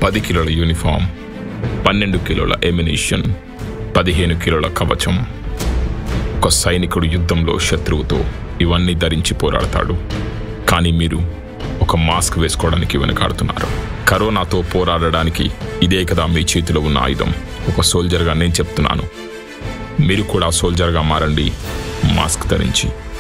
10 కిలోల యూనిఫామ్, 12 కిలోల ఎమ్యునిషన్, 15 కిలోల కవచం. ఒక సైనికుడు యుద్ధంలో శత్రువుతో ఇవన్నీ ధరించి పోరాడతాడు. కానీ మీరు ఒక మాస్క్ వేసుకోవడానికి వెనకాడుతున్నారు. కరోనాతో పోరాడడానికి ఇదే కదా మీ చేతిలో ఉన్న ఆయుధం. ఒక సోల్జర్గా నేను చెప్తున్నాను, మీరు కూడా సోల్జర్గా మారండి, మాస్క్ ధరించి.